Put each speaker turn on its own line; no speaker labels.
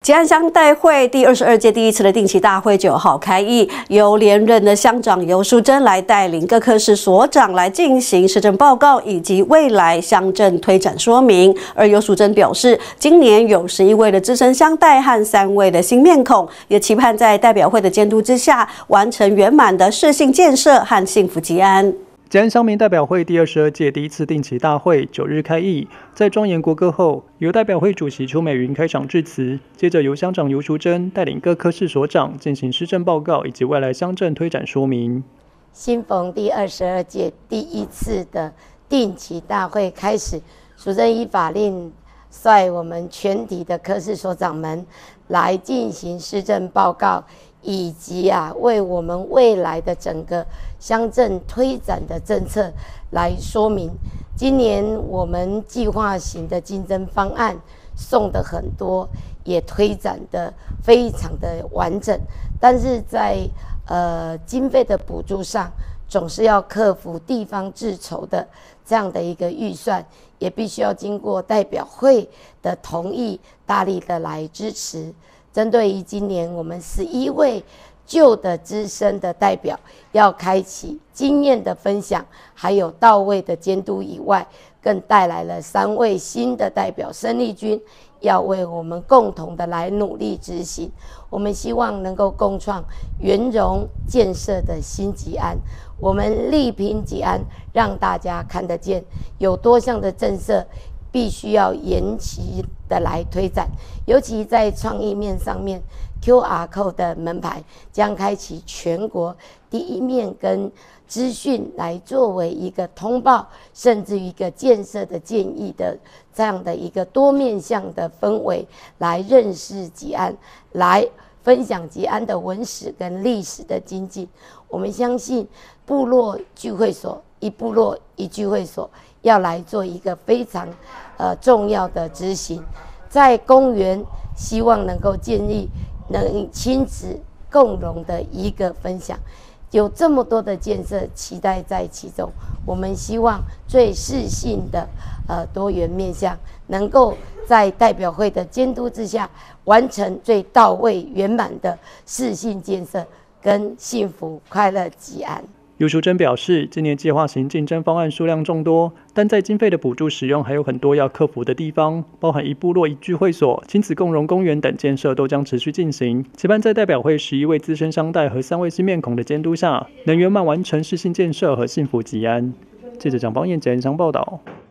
吉安乡代会第22届第一次的定期大会9号开议，由连任的乡长游淑珍来带领各科室所长来进行施政报告以及未来乡镇推展说明。而游淑珍表示，今年有11位的资深乡代和3位的新面孔，也期盼在代表会的监督之下，完成圆满的市信建设和幸福吉安。
吉安乡民代表会第22届第一次定期大会9日开议，在庄严国歌后，由代表会主席邱美云开场致辞，接着由乡长游淑珍带领各科室所长进行施政报告以及未来乡镇推展说明。
新逢第22届第一次的定期大会开始，淑珍依法令率我们全体的科室所长们来进行施政报告。以及为我们未来的整个乡镇推展的政策来说明。今年我们计划型的竞争方案送的很多，也推展的非常的完整，但是在经费的补助上，总是要克服地方自筹的这样的一个预算，也必须要经过代表会的同意，大力的来支持。针对于今年我们11位旧的资深的代表要开启经验的分享，还有到位的监督以外，更带来了3位新的代表生力军，要为我们共同的来努力执行。我们希望能够共创圆融建设的新吉安，我们力拼吉安，让大家看得见有多项的政策必须要延期的来推展，尤其在创意面上面 ，QR Code 的门牌将开启全国第一面跟资讯来作为一个通报，甚至于一个建设的建议的这样的一个多面向的氛围，来认识吉安，来分享吉安的文史跟历史的精进。我们相信部落聚会所，一部落一聚会所，要来做一个非常重要的执行。在公园希望能够建立能亲子共融的一个分享，有这么多的建设期待在其中。我们希望最适性的多元面向，能够在代表会的监督之下，完成最到位圆满的适性建设跟幸福快乐吉安。
游淑珍表示，今年计划型竞争方案数量众多，但在经费的补助使用还有很多要克服的地方，包含一部落一聚会所、亲子共融公园等建设都将持续进行。期盼在代表会11位资深乡代和3位新面孔的监督下，能圆满完成适性建设和幸福吉安。记者蒋邦彦吉安乡报道。